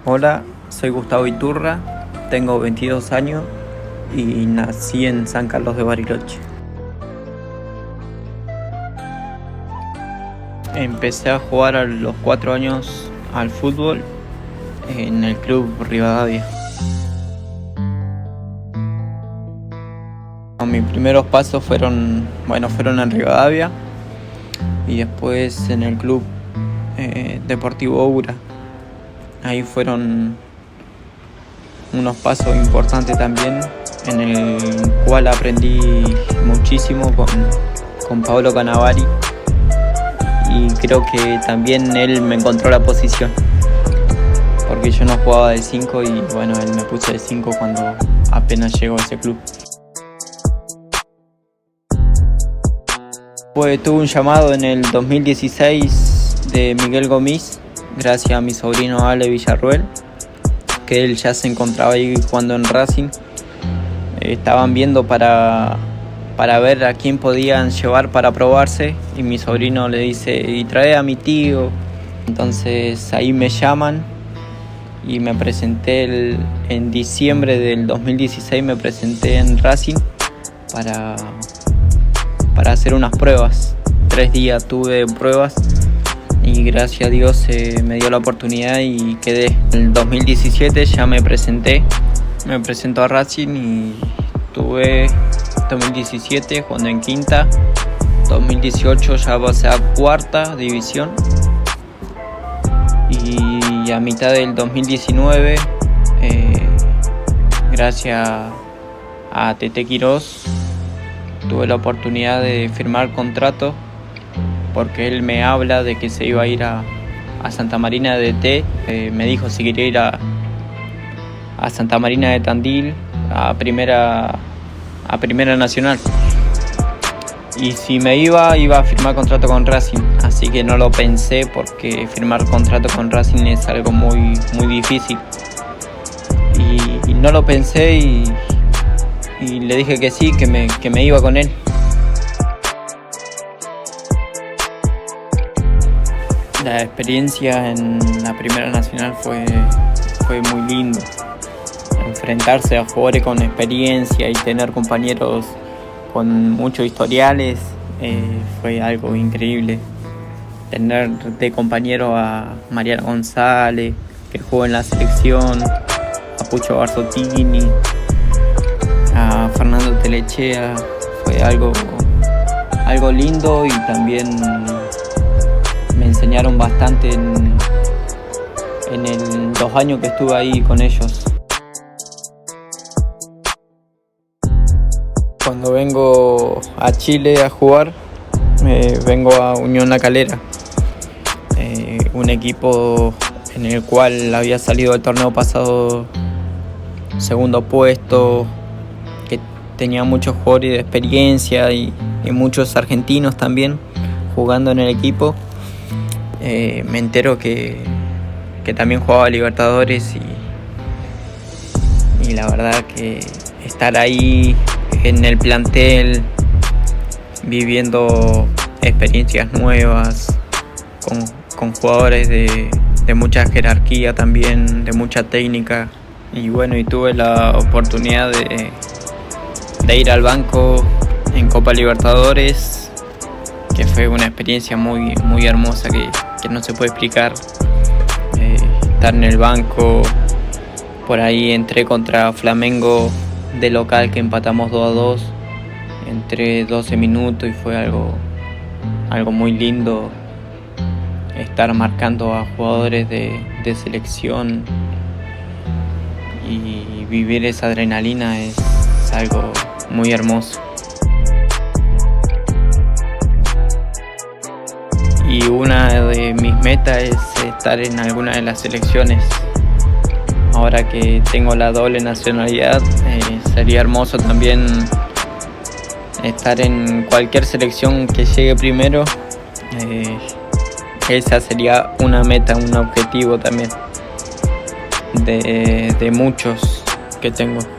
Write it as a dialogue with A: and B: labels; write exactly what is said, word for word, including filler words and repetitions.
A: Hola, soy Gustavo Iturra, tengo veintidós años y nací en San Carlos de Bariloche. Empecé a jugar a los cuatro años al fútbol en el club Rivadavia. Mis primeros pasos fueron, bueno, fueron en Rivadavia y después en el club eh, Deportivo Ura. Ahí fueron unos pasos importantes también, en el cual aprendí muchísimo con, con Pablo Canavari, y creo que también él me encontró la posición, porque yo no jugaba de cinco y bueno, él me puso de cinco cuando apenas llegó a ese club. Pues tuve un llamado en el dos mil dieciséis de Miguel Gomis, gracias a mi sobrino Ale Villarruel, que él ya se encontraba ahí jugando en Racing. Eh, estaban viendo para, para ver a quién podían llevar para probarse, y mi sobrino le dice, y trae a mi tío. Entonces ahí me llaman y me presenté el, en diciembre del dos mil dieciséis, me presenté en Racing para, para hacer unas pruebas. Tres días tuve pruebas y gracias a Dios eh, me dio la oportunidad y quedé. En el dos mil diecisiete ya me presenté, me presento a Racing y tuve dos mil diecisiete jugando en quinta, dos mil dieciocho ya pasé a cuarta división y a mitad del dos mil diecinueve, eh, gracias a Tete Quirós, tuve la oportunidad de firmar contrato, porque él me habla de que se iba a ir a, a Santa Marina de T. Eh, me dijo si quería ir a, a Santa Marina de Tandil, a primera, a primera Nacional. Y si me iba, iba a firmar contrato con Racing. Así que no lo pensé, porque firmar contrato con Racing es algo muy, muy difícil. Y, y no lo pensé y, y le dije que sí, que me, que me iba con él. La experiencia en la Primera Nacional fue, fue muy lindo. Enfrentarse a jugadores con experiencia y tener compañeros con muchos historiales eh, fue algo increíble. Tener de compañero a Mariano González, que jugó en la selección, a Pucho Barzottini, a Fernando Telechea, fue algo, algo lindo, y también me enseñaron bastante en, en el dos años que estuve ahí con ellos. Cuando vengo a Chile a jugar, eh, vengo a Unión La Calera, eh, un equipo en el cual había salido el torneo pasado segundo puesto, que tenía muchos jugadores de experiencia y, y muchos argentinos también jugando en el equipo. Eh, me entero que, que también jugaba Libertadores, y, y la verdad que estar ahí en el plantel, viviendo experiencias nuevas, con, con jugadores de, de mucha jerarquía también, de mucha técnica. Y bueno, y tuve la oportunidad de, de ir al banco en Copa Libertadores, que fue una experiencia muy, muy hermosa que, que no se puede explicar. Eh, estar en el banco, por ahí entré contra Flamengo de local, que empatamos dos a dos, entré doce minutos y fue algo, algo muy lindo. Estar marcando a jugadores de, de selección y vivir esa adrenalina es algo muy hermoso. Y una de mis metas es estar en alguna de las selecciones. Ahora que tengo la doble nacionalidad, eh, sería hermoso también estar en cualquier selección que llegue primero. Eh, esa sería una meta, un objetivo también de, de muchos que tengo.